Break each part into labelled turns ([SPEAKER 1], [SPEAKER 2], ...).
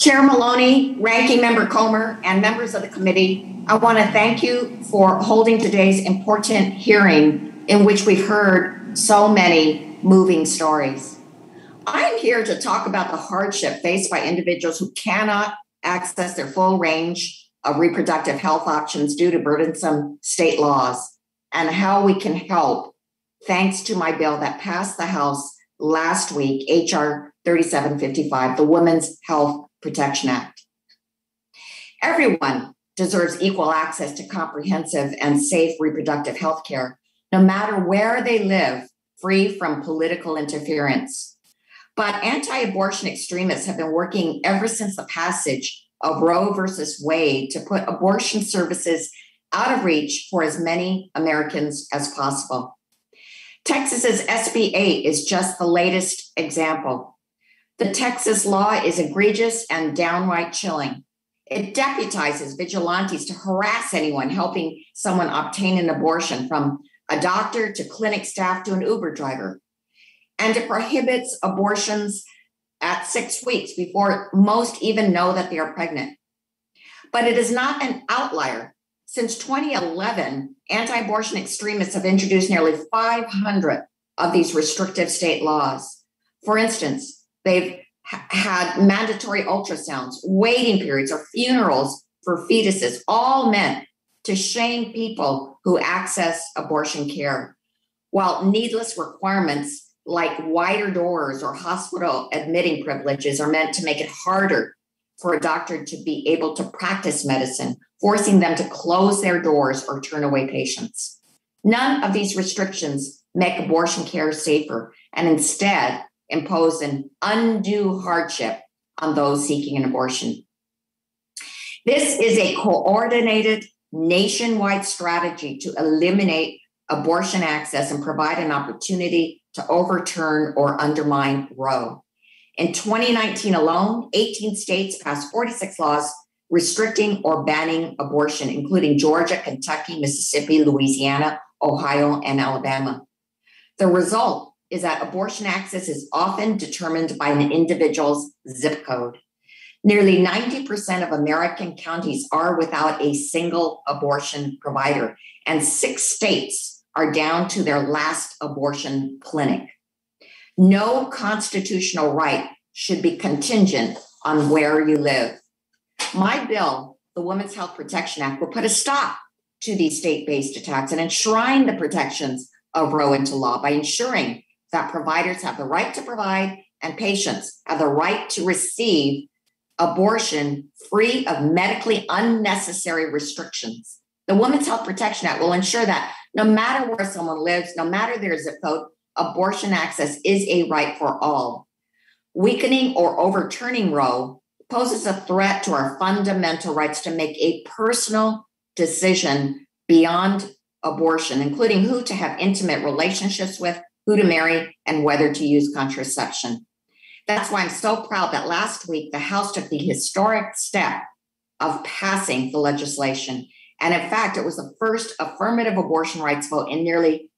[SPEAKER 1] Chair Maloney, Ranking Member Comer, and members of the committee, I want to thank you for holding today's important hearing in which we've heard so many moving stories. I'm here to talk about the hardship faced by individuals who cannot access their full range of reproductive health options due to burdensome state laws, and how we can help thanks to my bill that passed the House last week, H.R. 3755, the Women's Health Protection Act. Everyone deserves equal access to comprehensive and safe reproductive health care, no matter where they live, free from political interference. But anti-abortion extremists have been working ever since the passage of Roe versus Wade to put abortion services out of reach for as many Americans as possible. Texas's SB 8 is just the latest example. The Texas law is egregious and downright chilling. It deputizes vigilantes to harass anyone helping someone obtain an abortion, from a doctor to clinic staff to an Uber driver. And it prohibits abortions at 6 weeks before most even know that they are pregnant. But it is not an outlier. Since 2011, anti-abortion extremists have introduced nearly 500 of these restrictive state laws. For instance, they've had mandatory ultrasounds, waiting periods, or funerals for fetuses, all meant to shame people who access abortion care, while needless requirements like wider doors or hospital admitting privileges are meant to make it harder for a doctor to be able to practice medicine, forcing them to close their doors or turn away patients. None of these restrictions make abortion care safer, and instead impose an undue hardship on those seeking an abortion. This is a coordinated nationwide strategy to eliminate abortion access and provide an opportunity to overturn or undermine Roe. In 2019 alone, 18 states passed 46 laws restricting or banning abortion, including Georgia, Kentucky, Mississippi, Louisiana, Ohio, and Alabama. The result is that abortion access is often determined by an individual's zip code. Nearly 90% of American counties are without a single abortion provider, and 6 states are down to their last abortion clinic. No constitutional right should be contingent on where you live. My bill, the Women's Health Protection Act, will put a stop to these state-based attacks and enshrine the protections of Roe into law by ensuring that providers have the right to provide and patients have the right to receive abortion free of medically unnecessary restrictions. The Women's Health Protection Act will ensure that no matter where someone lives, no matter their zip code, abortion access is a right for all. Weakening or overturning Roe poses a threat to our fundamental rights to make a personal decision beyond abortion, including who to have intimate relationships with, who to marry, and whether to use contraception. That's why I'm so proud that last week the House took the historic step of passing the legislation. And in fact, it was the first affirmative abortion rights vote in nearly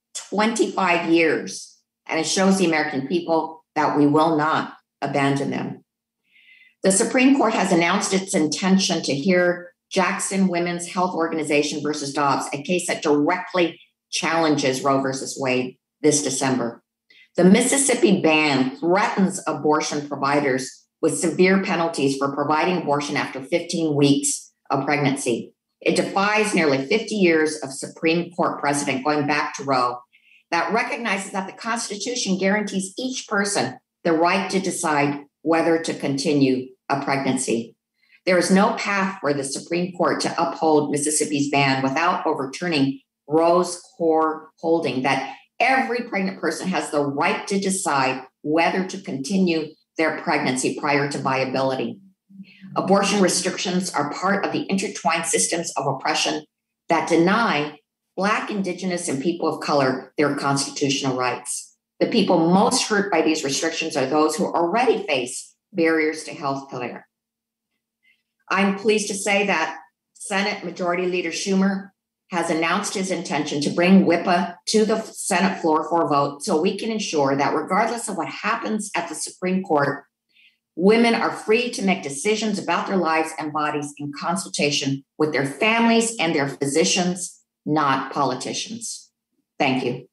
[SPEAKER 1] 25 years. And it shows the American people that we will not abandon them. The Supreme Court has announced its intention to hear Jackson Women's Health Organization versus Dobbs, a case that directly challenges Roe versus Wade, this December. The Mississippi ban threatens abortion providers with severe penalties for providing abortion after 15 weeks of pregnancy. It defies nearly 50 years of Supreme Court precedent going back to Roe that recognizes that the Constitution guarantees each person the right to decide whether to continue a pregnancy. There is no path for the Supreme Court to uphold Mississippi's ban without overturning Roe's core holding that every pregnant person has the right to decide whether to continue their pregnancy prior to viability. Abortion restrictions are part of the intertwined systems of oppression that deny Black, Indigenous, and people of color their constitutional rights. The people most hurt by these restrictions are those who already face barriers to health care. I'm pleased to say that Senate Majority Leader Schumer has announced his intention to bring WIPA to the Senate floor for a vote so we can ensure that regardless of what happens at the Supreme Court, Women are free to make decisions about their lives and bodies in consultation with their families and their physicians, not politicians. Thank you.